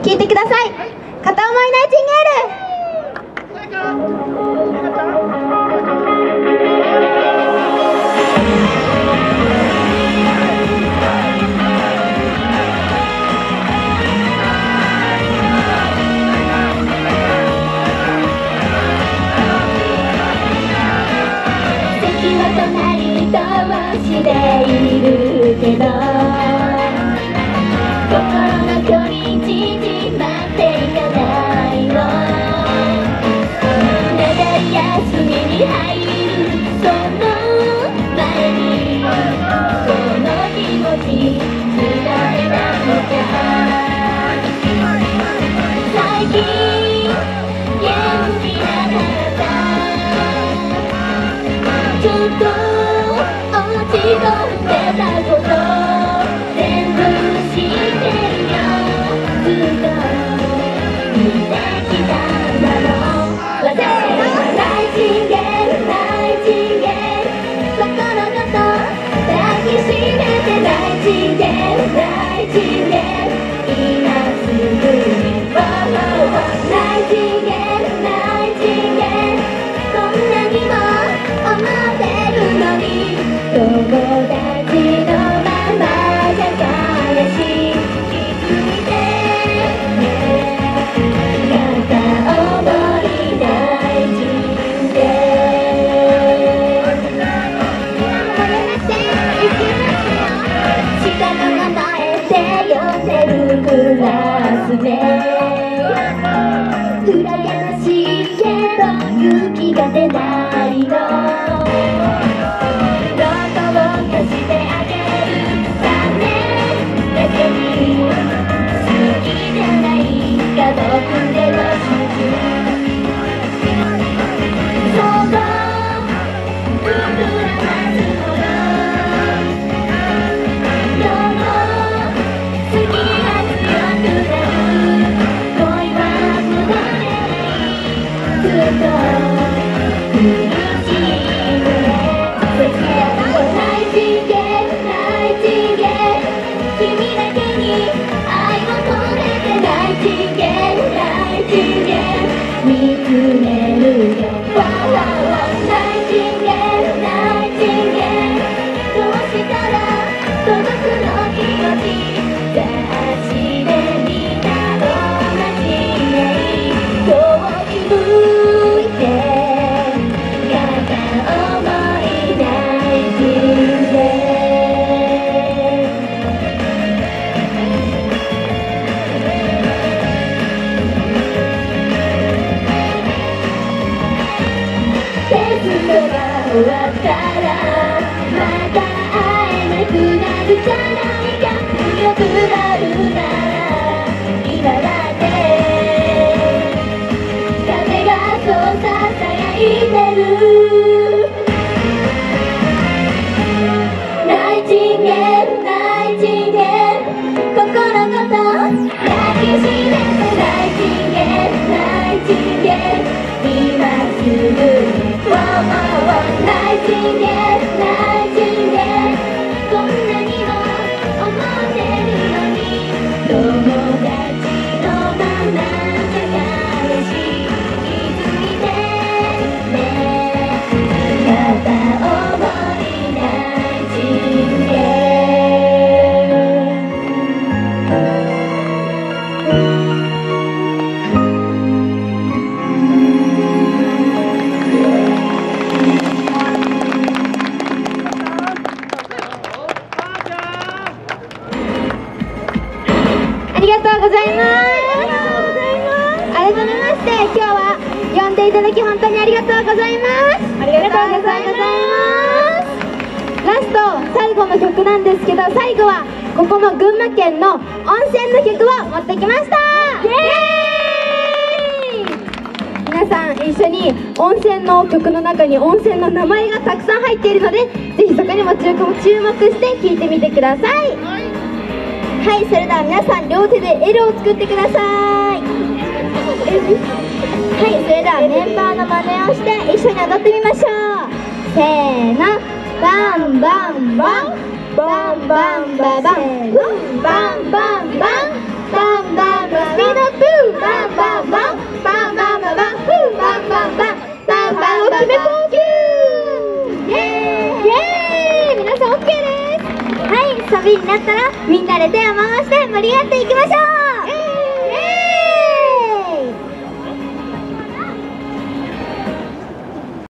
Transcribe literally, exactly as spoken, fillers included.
聴いてください。片思いナイチンゲール。 隣同士でいるけど心の距離縮まっていかないの。長い休みに入るその前にこの気持ち伝えなきゃ。最近元気な体ちょっと落ち込んでたこと全部知ってるよ。ずっと見てきたんだろう。私はナイチンゲールナイチンゲール心ごと抱きしめてナイチンゲールナイチンゲール今すぐにナイチンゲールナイチンゲールこんなにも思ってるのに友達のままじゃ悲しい。気づいて片思い大事で下の名前で呼んでるクラスメ羨ましいけど勇気が出ないの。終わったらまた会えなくなるじゃないか。強くなるなら今だって風がそうささやいてる。ナイチンゲールナイチンゲール心ごと抱きしめてナイチンゲールナイチンゲール今すぐにナイチンゲールナイチンゲールこんなにも思ってるのに友達のままじゃ悲しい。気づいてね片思いナイチンゲありがとうございます。改めまして今日は呼んでいただき本当にありがとうございます。ありがとうございます。ラスト最後の曲なんですけど、最後はここの群馬県の温泉の曲を持ってきました。イエーイ。皆さん一緒に温泉の曲の中に温泉の名前がたくさん入っているので、ぜひそこにも注目して聴いてみてください。はい、それでは皆さん両手で エル を作ってください。はい、それではメンバーの真似をして一緒に踊ってみましょう。せーの、バンバンバンバンバンババンバンバンバンバンバンバンバンスピードビになったらみんなで手を回して盛り上がっていきましょう。